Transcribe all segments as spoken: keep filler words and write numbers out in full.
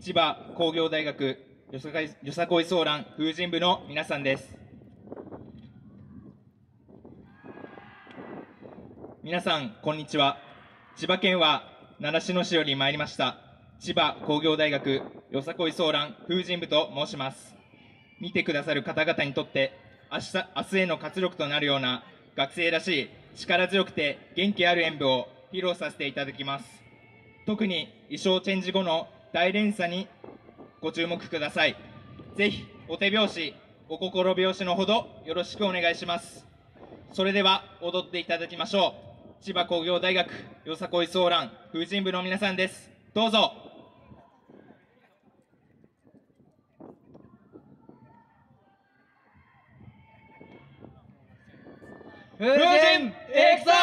千葉工業大学よさこいよさこいソーラン風神部の皆さんです。皆さんこんにちは。千葉県は習志野市より参りました千葉工業大学よさこいソーラン風神部と申します。見てくださる方々にとって明日、明日への活力となるような学生らしい力強くて元気ある演舞を披露させていただきます。特に衣装チェンジ後の大連鎖にご注目ください。ぜひお手拍子、お心拍子のほどよろしくお願いします。それでは踊っていただきましょう。千葉工業大学よさこいソーラン風神部の皆さんです。どうぞ。 風神エクサー。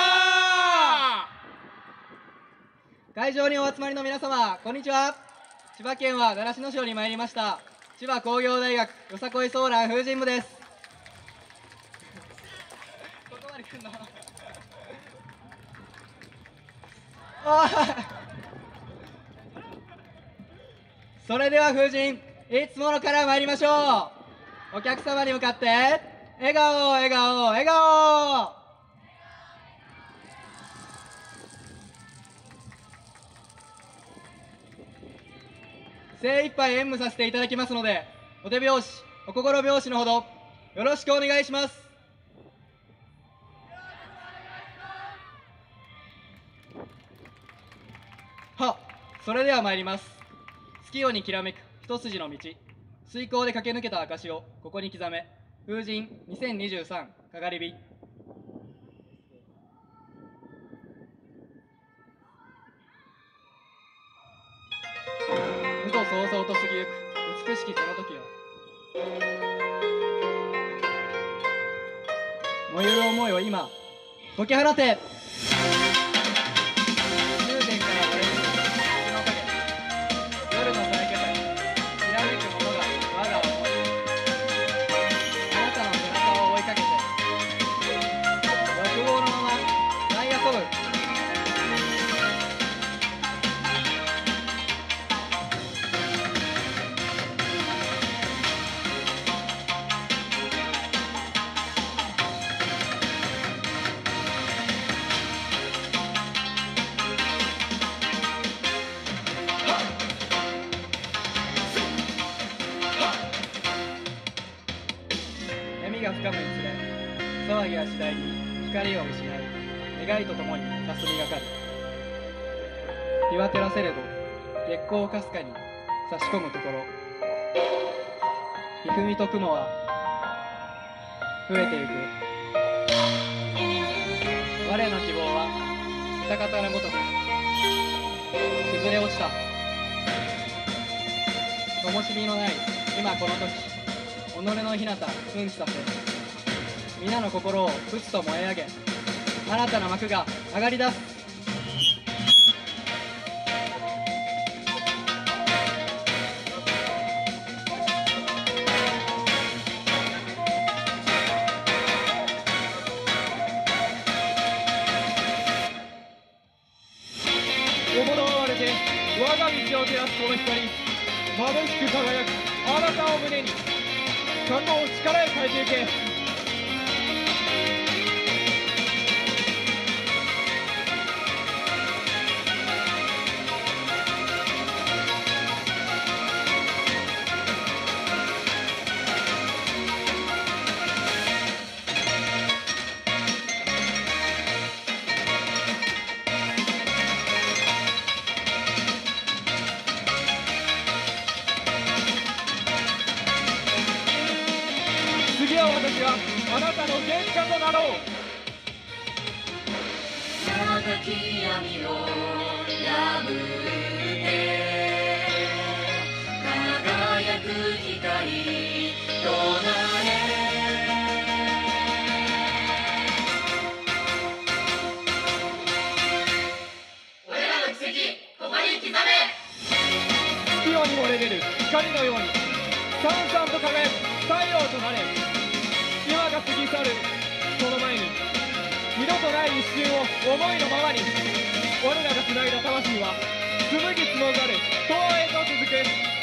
会場にお集まりの皆様、こんにちは。千葉県は習志野市より参りました千葉工業大学よさこいソーラン風神部です。ここまで来んのそれでは風神、いつものから参りましょう。お客様に向かって笑顔笑顔笑顔。精一杯演舞させていただきますので、お手拍子お心拍子のほどよろしくお願いします。は、それでは参ります。月夜にきらめく一筋の道、水耕で駆け抜けた証をここに刻め。風神にせんにじゅうさんかがり火。無とそうそうと過ぎゆく美しきその時よ、燃ゆる思いを今解き放て。終電から漏れる月の影、夜の咲い方にきらめくものが我が思い。あなたの背中を追いかけて欲望のまま舞い遊ぶ。闇が深むにつれ、騒ぎは次第に光を失い、願いとともに霞みがかる。日は照らせれど月光かすかに差し込むところ、ひふみと雲は増えてゆく。我の希望は二方のごとく崩れ落ちた。灯火のない今この時、己のひなた奮起させ、皆の心をふつと燃え上げ、新たな幕が上がり出す。 行われて我が道を照らすこの光、眩しく輝くあなたを胸に、過去を力へ変えてゆけ。次は私があなたの玄関となろう。 長き闇を破って輝く光となれ。俺らの奇跡ここに刻め。 月夜に漏れ出る光のようにさんさんと輝く太陽となれ。今が過ぎ去るその前に、二度とない一瞬を思いのままに。我らがつないだ魂は紡ぎ紡がれ東へと続く。